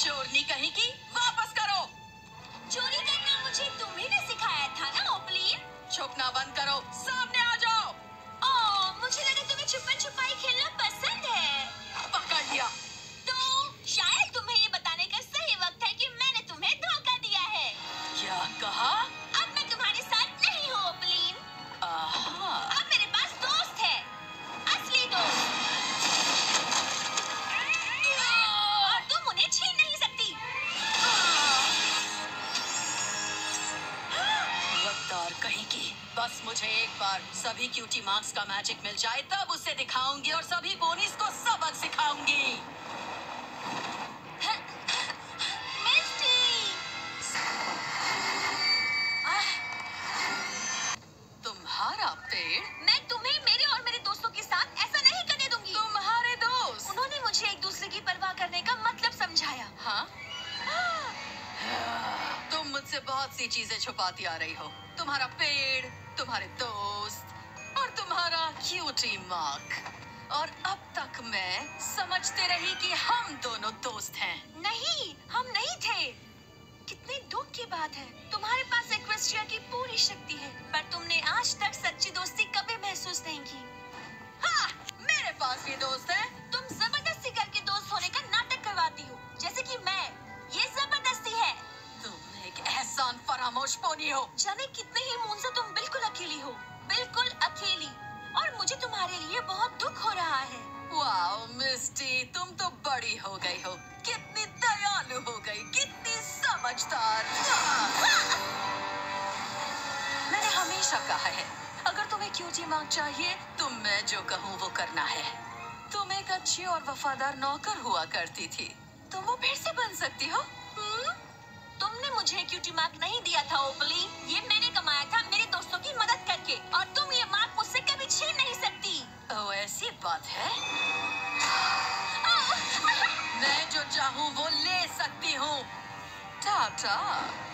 चोरनी कहीं की, वापस करो। चोरी करना मुझे तुम्ही ने सिखाया था ना ओपलीन। छुपना बंद करो, सामने आ जाओ। ओह, मुझे लगा तुम्हें छुपन छुपाई खेलना पसंद है। पकड़ लिया। तो शायद तुम्हें ये बताने का सही वक्त है कि मैंने तुम्हें धोखा दिया है। क्या कहा? अब मैं तुम्हारे साथ नहीं हूँ ओपलीन। अब मेरे पास दोस्त है, असली दोस्त। और तुम उन्हें छीन नहीं सकती। गद्दार कहीं की। बस मुझे एक बार सभी क्यूटी मार्क्स का मैजिक मिल जाए, तब उसे दिखाऊंगी और सभी बोनीज को सबक सिखाऊंगी। मिस्टी! तुम्हारा पेड़? मैं तुम्हें मेरे और मेरे दोस्तों के साथ ऐसा नहीं करने दूंगी। तुम्हारे दोस्त? उन्होंने मुझे एक दूसरे की परवाह करने का मतलब समझाया। हाँ? तुम मुझसे बहुत सी चीजें छुपाती आ रही हो। तुम्हारा पेड़, तुम्हारे दोस्त और तुम्हारा क्यूटी मार्क। और अब तक मैं समझती रही कि हम दोनों दोस्त हैं। नहीं, हम नहीं थे। कितने दुख की बात है। तुम्हारे पास एक्वेस्ट्रिया की पूरी शक्ति है, पर तुमने आज तक सच्ची दोस्ती कभी महसूस नहीं की। हाँ, मेरे पास भी दोस्त है। तुम जबरदस्ती करके दोस्त होने का नाटक करवाती हो, जैसे कि मैं। ये जबरदस्ती है। तुम एक एहसान फरामोश पोनी हो। जाने कितने ही मून से तुम बिल्कुल अकेली हो, बिल्कुल अकेली। और मुझे तुम्हारे लिए बहुत दुख हो रहा है। वाओ मिस्टी, तुम तो बड़ी हो गई हो। कितनी दयालु हो गई, कितनी समझदार। मैंने हमेशा कहा है, अगर तुम्हें क्यूटी मार्क चाहिए तो मैं जो कहूँ वो करना है। तुम एक अच्छी और वफादार नौकर हुआ करती थी, तुम वो फिर से बन सकती हो। तुमने मुझे क्यूटी मार्क नहीं दिया था ओपली। ये मैंने कमाया था मेरे दोस्तों की मदद करके, और तुम ये मार्क मुझसे कभी छीन नहीं सकती। ओह, ऐसी बात है? मैं जो चाहूँ वो ले सकती हूँ। टाटा।